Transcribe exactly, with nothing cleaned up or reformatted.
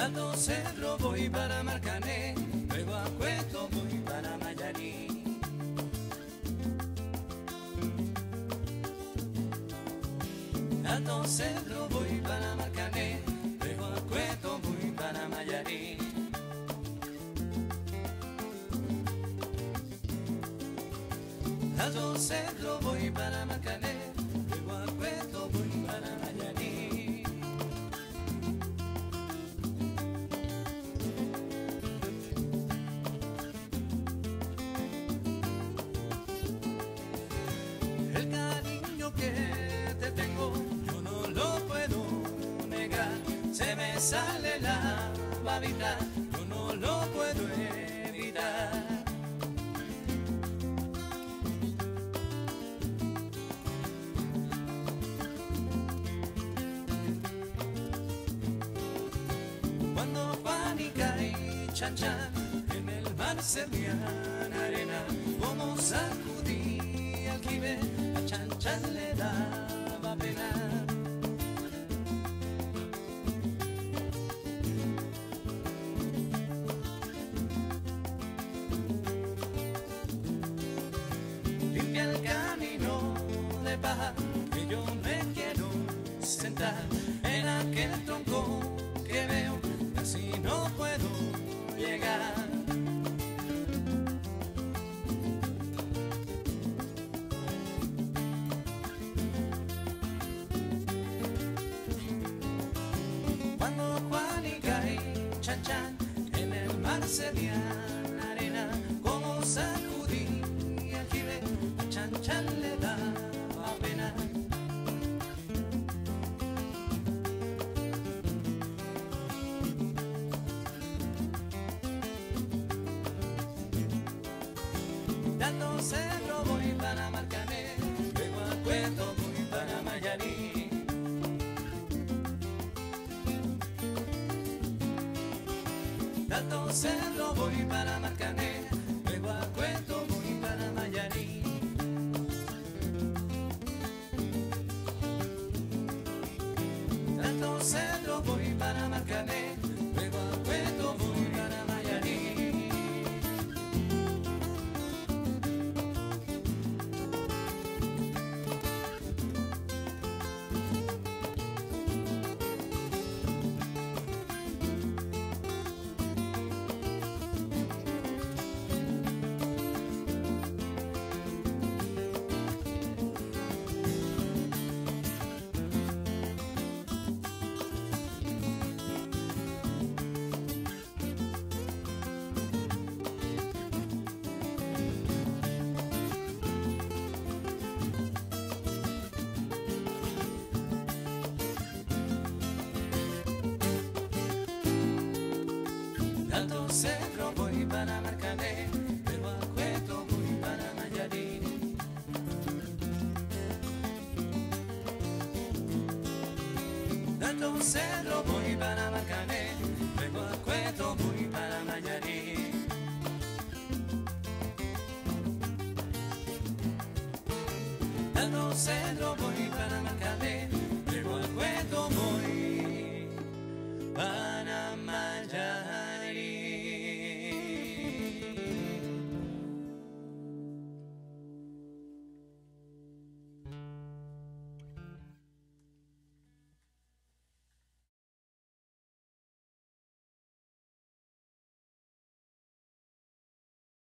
Alto Cerro voy para Marcané, luego a Cueto voy para Mayarí. Alto Cerro voy para Marcané, luego a Cueto voy para Mayarí. Alto Cerro voy para Marcané, luego a Cueto voy para Mayarí. El cariño que te tengo yo no lo puedo negar, se me sale la babita, yo no lo puedo evitar. Cuando Juanica y Chan Chan en el mar servían arena, como sacudí al jibe, a Chan Chan le daba pena. Limpia el camino de paja que yo me quiero sentar en aquel tronco que veo, casi no puedo llegar. Cuando Juanica y Chan Chan en el mar servían arena, como sacudí el jibe, a Chan Chan le daba pena. Alto Cerro voy para Marcané, luego a Cueto voy para Mayarí. Alto Cerro voy para Marcané, luego a Cueto voy para Mayarí. Alto Cerro voy para Marcané, luego a Cueto voy para Mayarí. Alto Cerro voy para Marcané, luego a Cueto voy para Mayarí. Alto Cerro voy para Marcané, luego a Cueto voy para Mayarí. Alto Cerro voy